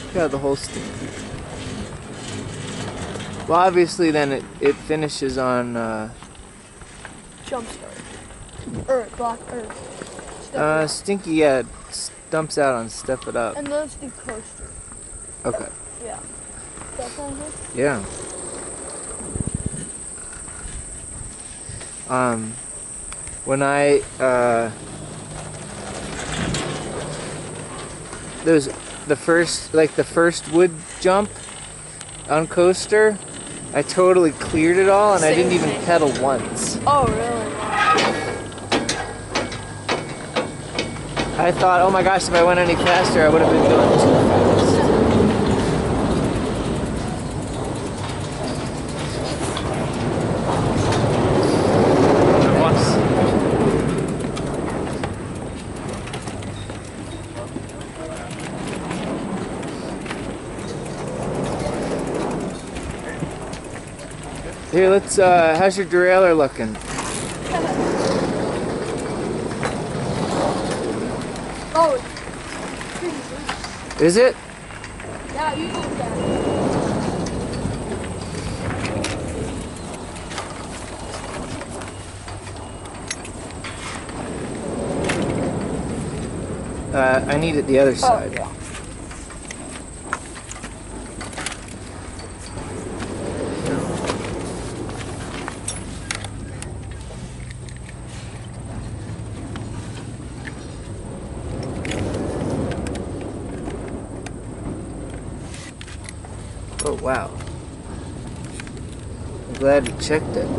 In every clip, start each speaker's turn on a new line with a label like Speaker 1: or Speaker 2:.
Speaker 1: Yeah, the whole Stinky. Well, obviously, then it finishes on
Speaker 2: Jump start. Or block or
Speaker 1: Stinky. Yeah, dumps out on Step It Up.
Speaker 2: and those do coaster.
Speaker 1: Okay.
Speaker 2: Yeah. That sound good?
Speaker 1: Yeah. When I there's the first wood jump on coaster, I totally cleared it all and I didn't even pedal once.
Speaker 2: Oh, really?
Speaker 1: I thought, oh my gosh, if I went any faster, I would have been going too fast. Here, let's, how's your derailleur looking?
Speaker 2: Oh, it's pretty loose.
Speaker 1: Is it?
Speaker 2: Yeah, you do that.
Speaker 1: I need it the other side.
Speaker 2: Oh, yeah.
Speaker 1: Oh, wow. I'm glad you checked it.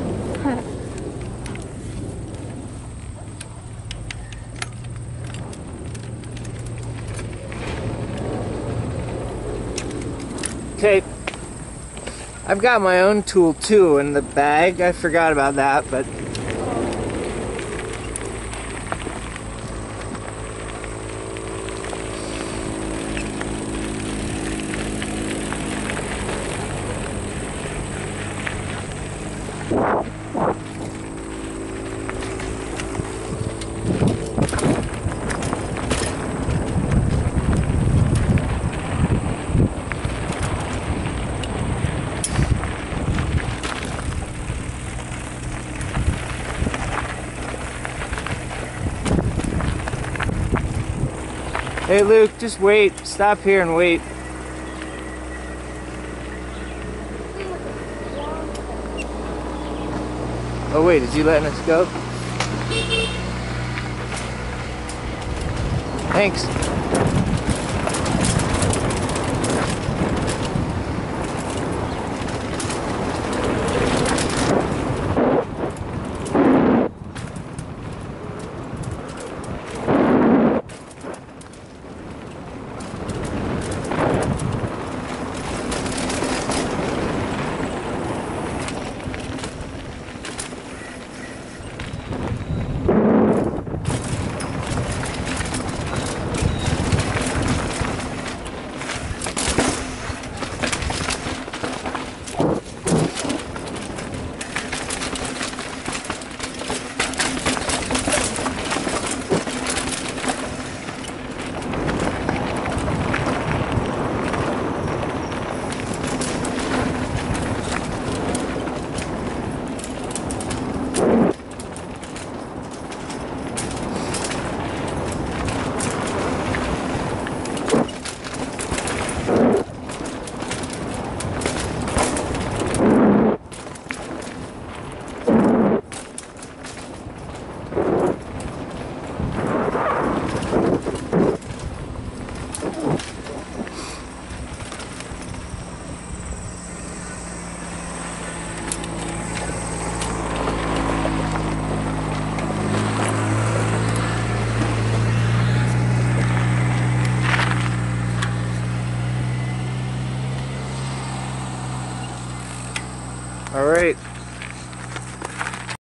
Speaker 1: Okay. I've got my own tool too in the bag. I forgot about that, but hey Luke, just wait. Stop here and wait. Oh wait, is he letting us go? Thanks. All right.